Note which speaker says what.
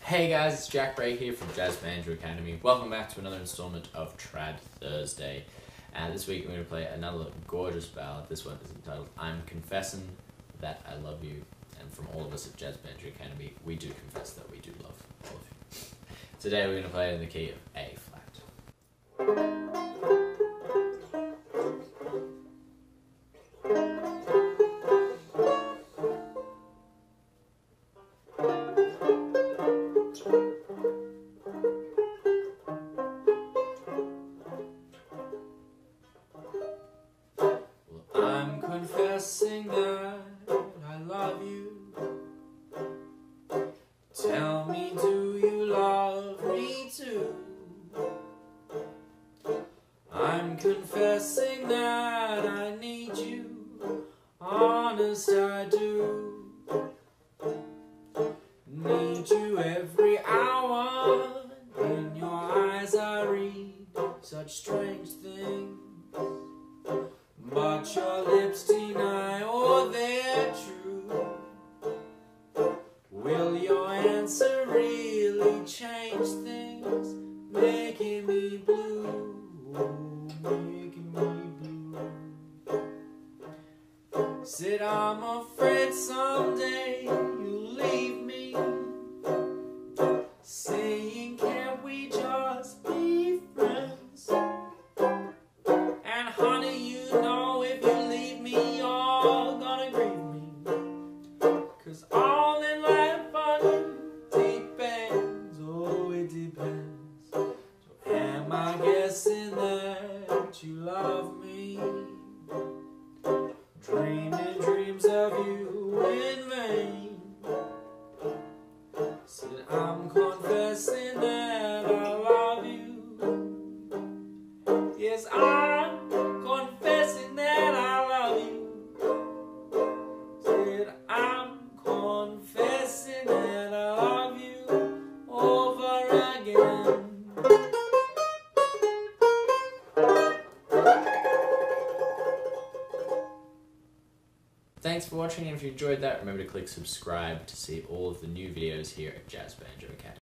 Speaker 1: Hey guys, it's Jack Bray here from Jazz Banjo Academy. Welcome back to another installment of Trad Thursday. And this week we're going to play another gorgeous ballad. This one is entitled I'm Confessin' That I Love You. And from all of us at Jazz Banjo Academy, we do confess that we do love all of you. Today we're going to play it in the key of A flat. I'm confessing that I love you. Tell me, do you love me too? I'm confessing that I need you. Honest, I do. Need you every hour. In your eyes I read such strange things. But your lips deny, or they're true. Will your answer really change things? Making me blue, making me blue. Said I'm afraid someday you'll leave me. Saying can't we just be friends? And honey, you know if you leave me, you're gonna grieve me. 'Cause all in life on you depends, oh it depends. So am I guessing that you love me? Dreaming dreams of you in vain. Said I'm confessing that I love you. Yes, I'm confessing that I love you. Said I'm confessing that I love you over again. Thanks for watching, and if you enjoyed that, remember to click subscribe to see all of the new videos here at Jazz Banjo Academy.